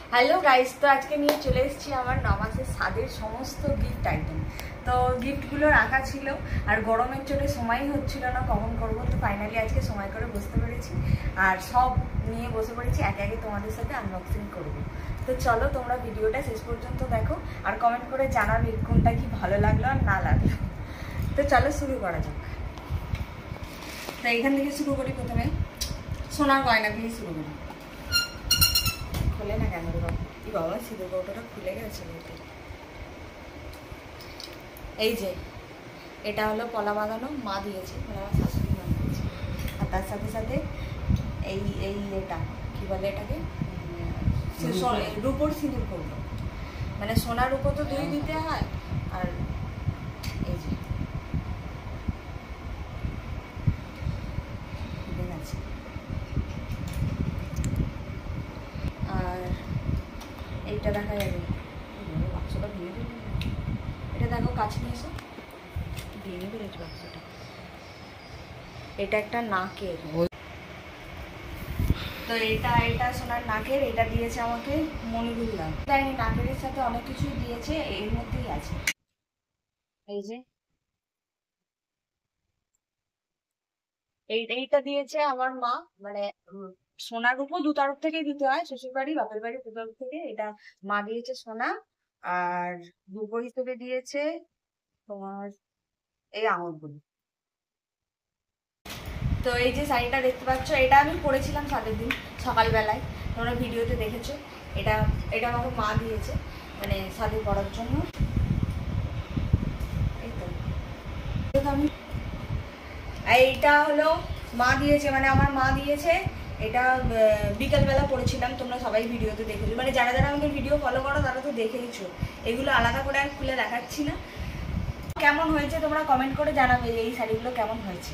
Hello guys, তো আজকে নিয়ে চলে এসেছি আমার নামাজের স্বাদের সমস্ত গিফট আইটেম। তো গিফটগুলো রাখা ছিল আর গরমের চোটে সময়ই হচ্ছিল না কখন করবো, তো ফাইনালি আজকে সময় করে বসতে পেরেছি আর সব নিয়ে বসে পড়েছি, একে একে তোমাদের সাথে আনবক্সিং করব। তো চলো তোমরা ভিডিওটা শেষ পর্যন্ত দেখো আর কমেন্ট করে জানাবে কোনটা কি ভালো লাগলো আর না লাগলো। তো চলো শুরু করা যাক। তো এখান থেকে শুরু করি, প্রথমে সোনার গয়না দিয়ে শুরু করি। খুলে না কেন রে বাবা, এই বাবা সিঁদুর কৌটোটা খুলে গেছে। এই যে এটা হলো পলা বাঁধানো, মা দিয়েছে, মানে আমার শাশুড়ি মা দিয়েছে। আর তার সাথে সাথে এই এই এটা কি বলে এটাকে, রূপোর সিঁদুর কৌটো, মানে সোনার রূপো তো দুই দিতে হয়। আর এই যে আছে, আর এইটা দেখা যাবে, বাক্সটা ভেঙে দিল। এটা দেখো কাছে নিয়ে এসো, ভেঙে ফেলেছি বাক্সটা। এটা একটা নাকের, তো এটা সোনার নাকের, এটা দিয়েছে আমাকে মনিরুল্লাহ। তাই নাকের সাথে অনেক কিছুই দিয়েছে, এর মধ্যেই আছে। এই যে এইটা দিয়েছে আমার মা, মানে সোনার উপর দু তরফ থেকেই দিতে হয়, শ্বশুর বাড়ি বাপের বাড়ি দু তরফ থেকে। এটা মা দিয়েছে সোনা, আর রূপো হিসেবে দিয়েছে তোমার এই আঙুরগুলো। তো এই যে শাড়িটা দেখতে পাচ্ছ, এটা আমি পরেছিলাম সাতের দিন সকালবেলায়, তোমরা ভিডিওতে দেখেছো। এটা এটা আমাকে মা দিয়েছে, মানে শাড়ি পরার জন্য। এই তো আমি এইটা হলো মা দিয়েছে, মানে আমার মা দিয়েছে। এটা বিকালবেলা পড়েছিলাম, তোমরা সবাই ভিডিওতে দেখেছো, মানে যারা যারা আমাদের ভিডিও ফলো করো তারা তো দেখেইছো। এগুলো আলাদা করে আর খুলে দেখাচ্ছি না। কেমন হয়েছে তোমরা কমেন্ট করে জানাবে এই শাড়িগুলো কেমন হয়েছে।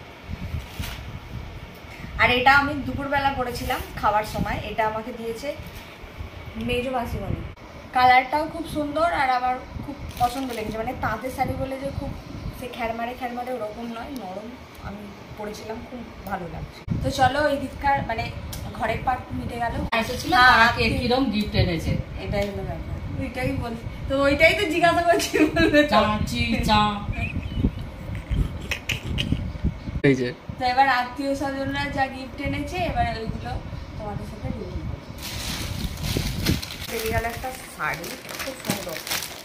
আর এটা আমি দুপুরবেলা পরেছিলাম খাওয়ার সময়, এটা আমাকে দিয়েছে মেজো মাসিমণি। কালারটাও খুব সুন্দর আর আমার খুব পছন্দ লেগেছে, মানে তাঁতের শাড়ি বলে যে খুব সে খ্যারমারে ওরকম নয়, নরম। আমি পরেছিলাম, খুব ভালো লাগছে। তো চলো এই দিককার মানে ঘরের পাট মিটে গেল। কিরকম গিফট এনেছে এটাই হলো ব্যাপার, ওইটাই বলি তো, ওইটাই তো জিজ্ঞাসা করছি। তো এবার আত্মীয় স্বজনরা যা গিফট এনেছে, এবার ওইগুলো তোমাদের সাথে রিভিউ করবো। বেরিয়ে গেল একটা শাড়ি, খুব সুন্দর।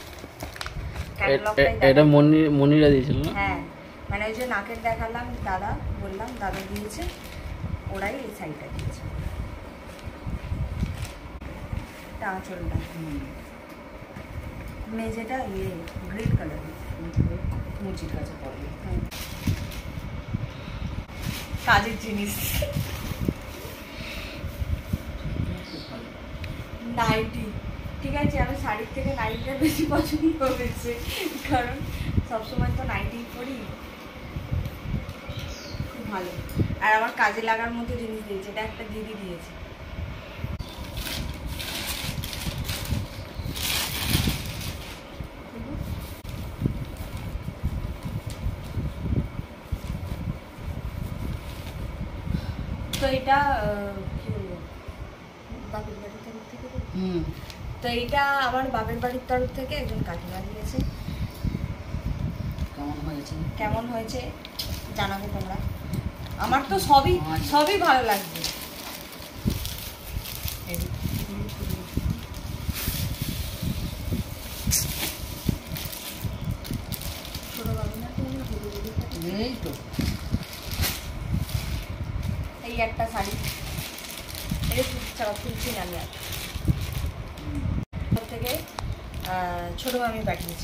এটা মনিরা দিয়েছিল না? হ্যাঁ, মানে ওই যে নাকের দেখালাম, দাদা বললাম দাদা দিয়েছে, ওরাই এই শাড়িটা দিয়েছে। আঁচলটা মেঝেটা ইয়ে গ্রিন কালার, মুচির কাছে পড়বে। কাজের জিনিস, নাইটি। ঠিক আছে, আমি শাড়ির থেকে নাইটিটা বেশি পছন্দ হয়েছে, কারণ সবসময় তো নাইটি পরি, খুব ভালো। আর আমার কাজে লাগার মতো জিনিস দিয়েছে, এটা একটা দিদি দিয়েছে। তো এটা কি বলবো, বাপের বাড়ির তরফ থেকে। তো এইটা আমার বাপের বাড়ির তরফ থেকে একজন কাকিমা দিয়েছে। কেমন হয়েছে জানাবে তোমরা। আমার তো সবই ভালো লাগবে। এই একটা শাড়ি, এটা ছাড়া তুলছি না আমি, আর থেকে ছোট মামি পাঠিয়েছি।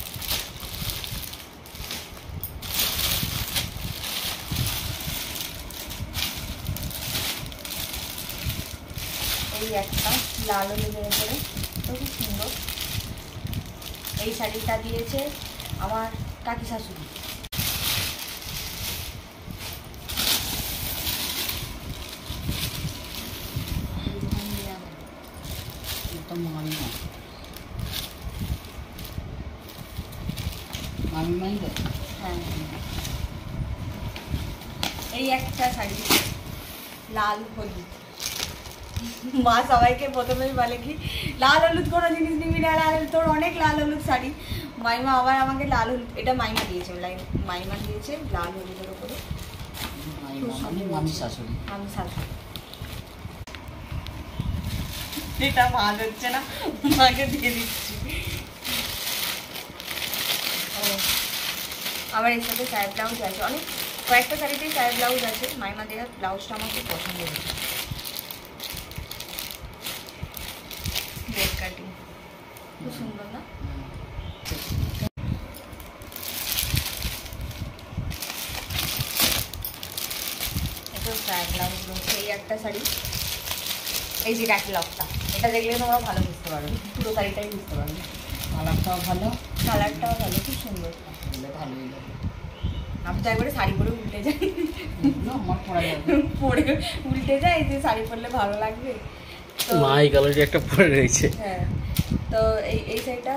এই একটা লাল হলুদের উপরে, খুব সুন্দর। এই শাড়িটা দিয়েছে আমার কাকি শাশুড়ি। হ্যাঁ, এই একটা শাড়ি লাল হলুদ, মা সবাইকে প্রথমেই বলে কি লাল হলুদ কোনো জিনিস নিবি না, লাল হলুদ, তোর অনেক লাল হলুদ শাড়ি। মাইমা আবার আমাকে লাল হলুদ, এটা মাইমা দিয়েছে, মাইমা দিয়েছে লাল হলুদের উপরে। আমি শাশুড়ি, এটা ভাজ হচ্ছে না, মাকে দিয়ে দিচ্ছি। আবার এর সাথে সাইড ব্লাউজ আছে, অনেক কয়েকটা শাড়িতেই সাইড ব্লাউজ আছে। মাইমা দেওয়া ব্লাউজটা আমার খুব পছন্দ হয়েছে, ব্রেড কাটিং, খুব সুন্দর না? এটা সাইড ব্লাউজ রয়েছে। এই একটা শাড়ি, এই যে ক্যাটালগটা, এটা দেখলে তোমরা ভালো বুঝতে পারবে, পুরো শাড়িটাই বুঝতে পারবে। কালারটাও ভালো, কালারটাও ভালো, খুব সুন্দর। ভালোই লাগে। আমি তো একবারে শাড়ি পরে উল্টে যাই, আমার পরা যাবে, পরে উল্টে যাই যে শাড়ি পরলে ভালো লাগবে। তো মা এই কালারটা একটা পরে রয়েছে। হ্যাঁ, তো এই শাড়িটা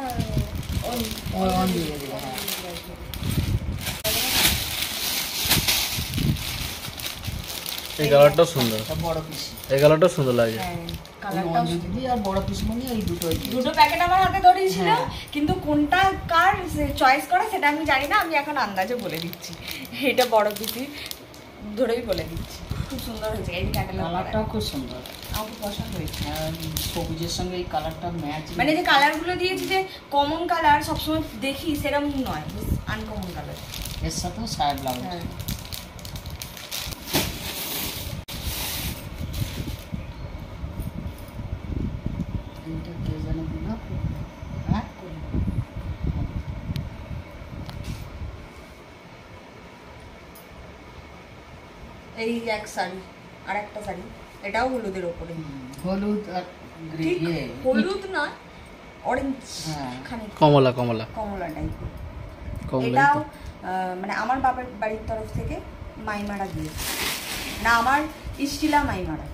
এই কালারটাও সুন্দর, বড় পিস, এই কালারটাও সুন্দর লাগে। আর বড় পিস মানে এই দুটো প্যাকেট আমার হাতে ধরেছিল, হ্যাঁ। কিন্তু কোনটা কার চয়েস করা সেটা আমি জানি না, আমি এখন আন্দাজে বলে দিচ্ছি। এটা বড় পিসি ধরেই বলে দিচ্ছি, খুব সুন্দর হয়েছে। এই কালারটাও খুব সুন্দর, আমার খুব পছন্দ হয়েছে। সবুজের সঙ্গে এই কালারটা ম্যাচ, মানে যে কালারগুলো দিয়েছি যে কমন কালার সবসময় দেখি সেরকম নয়, আনকমন কালার। এর সাথেও সাইড ব্লাউজ। হ্যাঁ, এইটা কে জানে দিল, হ্যাঁ এই এক শাড়ি, আর একটা শাড়ি, এটাও হলুদের ওপরে। হলুদ আর ঠিক হলুদ না, অরেঞ্জ হ্যাঁ। খানিক কমলা কমলা কমলা টাইপের। কমলা এটাও মানে আমার বাবার বাড়ির তরফ থেকে মাইমারা দিয়েছে, না আমার ইস্টিলা মাইমারা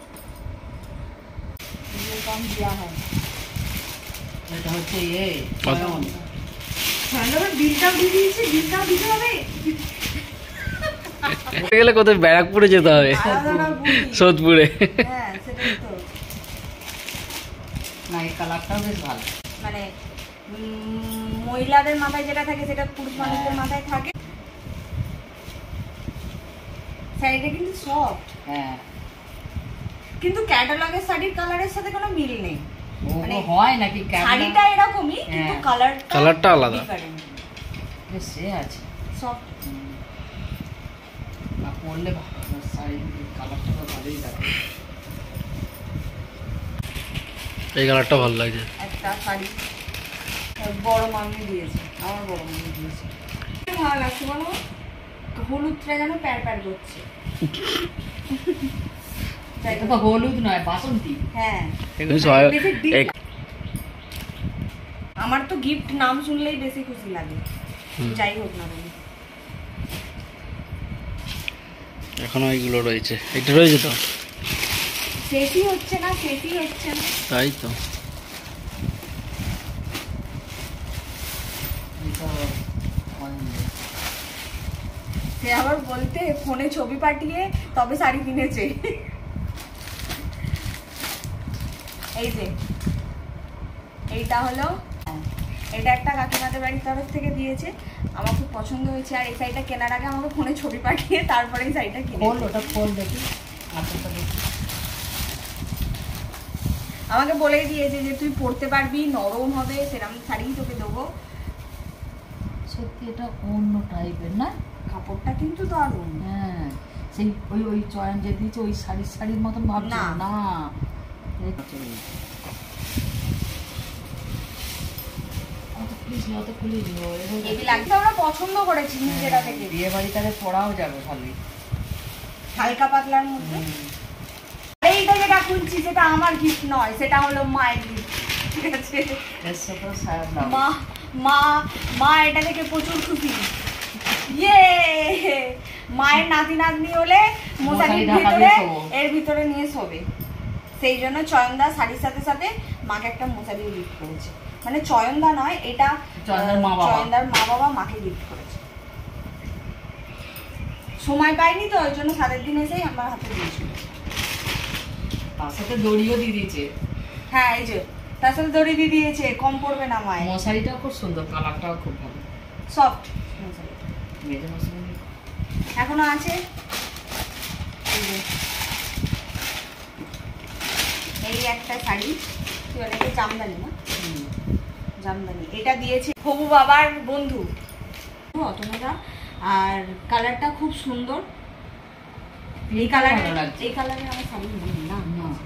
কম দেওয়া হয়। এটা হচ্ছে এই বিলটাও দিয়ে দিয়েছে, বিলটাও দিতে হবে। গেলে কোথায় ব্যারাকপুরে যেতে হবে, সোদপুরে। হ্যাঁ সেটাই তো, না এই কালারটাও বেশ ভালো, মানে মহিলাদের মাথায় যেটা থাকে সেটা পুরুষ মানুষদের মাথায় থাকে। শাড়িটা কিন্তু সফট, হ্যাঁ কিন্তু ক্যাটালগের শাড়ির কালারের সাথে কোনো মিল নেই। মানে হয় নাকি শাড়িটা এরকমই, কিন্তু কালারটা আলাদা, সে আছে সফট। না পরলে ভালো, শাড়ির কালারটা ভালোই লাগে। এই কালারটা ভালো লাগছে। একটা শাড়ি বড় মামি দিয়েছে, আমার বড় মামি দিয়েছে, ভালো লাগছে বলো। হলুদটা যেন প্যার প্যার করছে। এটা তো হলুদ নয়, বাসন্তী। হ্যাঁ, এগুলো সবাই আমার তো গিফট নাম শুনলেই বেশি খুশি লাগে, যাই হোক না কেন। এখনো এইগুলো রয়েছে, এটা রয়েছে তো, শেষই হচ্ছে না, শেষই হচ্ছে না। তাই তো। সে আবার বলতে ফোনে ছবি পাঠিয়ে তবে শাড়ি কিনেছে। এই যে এইটা হলো, এটা একটা কাকিমাদের বাড়ির তরফ থেকে দিয়েছে, আমার খুব পছন্দ হয়েছে। আর এই শাড়িটা কেনার আগে আমাকে ফোনে ছবি পাঠিয়ে তারপরে এই শাড়িটা কিনে, ওটা খোল দেখি, আমাকে বলেই দিয়েছে যে তুই পরতে পারবি, নরম হবে, সেরকম শাড়ি তোকে দেবো। সত্যি এটা অন্য টাইপের না, কাপড়টা কিন্তু দারুণ। হ্যাঁ সেই ওই চয়ন যে দিয়েছে ওই শাড়ির মতন ভাবছি না। আমরা পছন্দ করেছি নিজেরা থেকে, বিয়ে বাড়িতে পড়াও যাবে ভালোই, হালকা পাতলার মধ্যে। এইটা যেটা খুলছি সেটা আমার গিফট নয়, সেটা হলো মায়ের গিফট, ঠিক আছে? মা এটা থেকে প্রচুর খুশি। ইয়ে, মায়ের নাতি নাতনি হলে মশারির ভিতরে এর ভিতরে নিয়ে শোবে, সেই জন্য চয়নদা শাড়ির সাথে সাথে মাকে একটা মশারি গিফট করেছে। মানে চয়নদা নয়, এটা চয়নদার মা বাবা মাকে গিফট করেছে। সময় পাইনি তো, ওই জন্য সাদের দিন এসেই আমার হাতে দিয়েছিল। তার সাথে দড়িও দিয়ে দিয়েছে। হ্যাঁ এই যে তার সাথে দড়ি দিয়ে দিয়েছে, কম পড়বে না মায়ের। মশারিটাও খুব সুন্দর, কালারটাও খুব ভালো, সফট মেজে মশারি। এখনো আছে। এই যে এই একটা শাড়ি, কি বলে এটা, জামদানি না, জামদানি, এটা দিয়েছে হবু বাবার বন্ধু অতনুদা। আর কালারটা খুব সুন্দর, এই কালারে, এই কালারে আমার শাড়ি নেই না,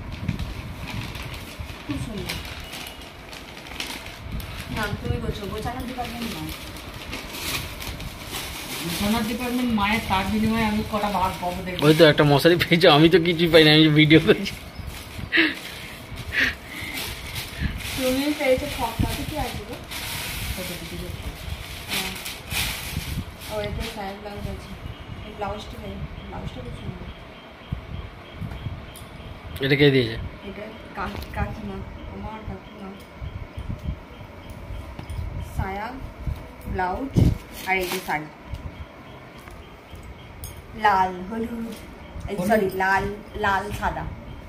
খুব সুন্দর। না তুমি বলছো গোছানোর ডিপার্টমেন্ট নয়, গোছানোর ডিপার্টমেন্ট মায়ের, তার বিনিময়ে আমি কটা ভাগ পাবো দেখবো। ওই তো একটা মশারি পেয়েছো, আমি তো কিছুই পাই না, আমি ভিডিও করছি। তুমি পেয়েছো ফটো কি আছে গো? ও এতে সাইড ব্লাউজ আছে, এই ব্লাউজটা নেই, ব্লাউজটা খুব সুন্দর। এটা কে দিয়েছে? এটা কাকিমা, আমার কাকিমা। সায়া, ব্লাউজ আর এই যে শাড়ি, লাল হলুদ, সরি লাল লাল সাদা।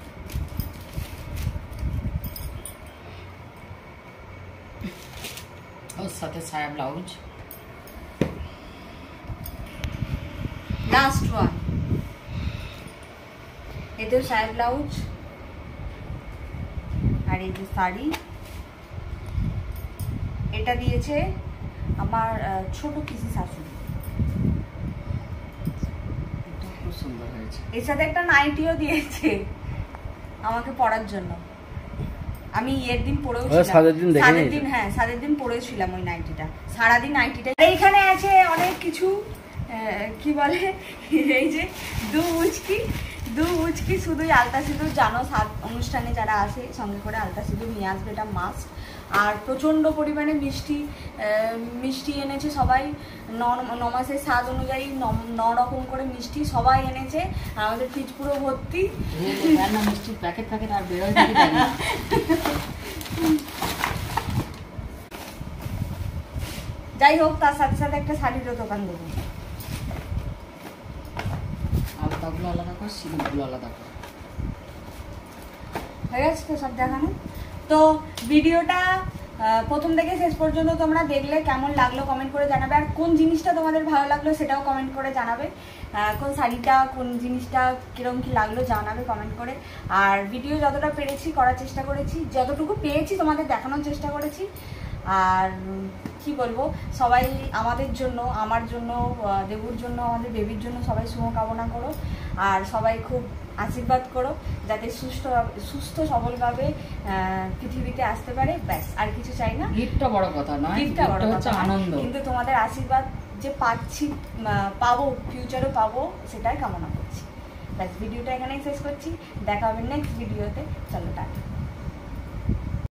ওর সাথে সায়া ব্লাউজ। লাস্ট ওয়ান, এতেও সায়া ব্লাউজ আর এই যে শাড়ি। এটা দিয়েছে আমার ছোট পিসি শাশুড়ি। এটা খুব সুন্দর হয়েছে। এর সাথে একটা নাইটিও দিয়েছে আমাকে পরার জন্য। আমি এর দিন পরেও সাদের দিন দেখে সাদের দিন, হ্যাঁ সাদের দিন পরেছিলাম ওই নাইটিটা, সারাদিন নাইটিটা। এইখানে আছে অনেক কিছু, কি বলে, এই যে দু উচকি শুধুই আলতা সিঁদুর, জানো সাত অনুষ্ঠানে যারা আসে সঙ্গে করে আলতা সিঁদুর নিয়ে আসবে, এটা মাস্ট। আর প্রচণ্ড পরিমাণে মিষ্টি এনেছে সবাই, নমাসের স্বাদ অনুযায়ী 9 রকম করে মিষ্টি সবাই এনেছে, আর আমাদের ফ্রিজ পুরো ভর্তি। মিষ্টির প্যাকেট আর বেরোয় দেখি জানি না। যাই হোক, তার সাথে সাথে একটা শাড়িরও দোকান দেবো। আলতাগুলো আলাদা কর, সিঁদুরগুলো আলাদা কর। হয়ে গেছে তো সব দেখানো। তো ভিডিওটা প্রথম থেকে শেষ পর্যন্ত তোমরা দেখলে কেমন লাগলো কমেন্ট করে জানাবে, আর কোন জিনিসটা তোমাদের ভালো লাগলো সেটাও কমেন্ট করে জানাবে, কোন শাড়িটা কোন জিনিসটা কিরকম কি লাগলো জানাবে কমেন্ট করে। আর ভিডিও যতটা পেরেছি করার চেষ্টা করেছি, যতটুকু পেয়েছি তোমাদের দেখানোর চেষ্টা করেছি। আর কি বলবো, সবাই আমাদের জন্য, আমার জন্য, দেবুর জন্য, আমাদের বেবির জন্য সবাই শুভকামনা করো, আর সবাই খুব আশীর্বাদ করো যাতে সুস্থ সবলভাবে পৃথিবীতে আসতে পারে, ব্যাস আর কিছু চাই না। গিফটটা বড় কথা নয়, গিফটটা বড় কথা, আনন্দ। কিন্তু তোমাদের আশীর্বাদ যে পাচ্ছি, পাবো, ফিউচারও পাবো, সেটাই কামনা করছি। ব্যাস ভিডিওটা এখানেই শেষ করছি, দেখা হবে নেক্সট ভিডিওতে। চলো টাটা।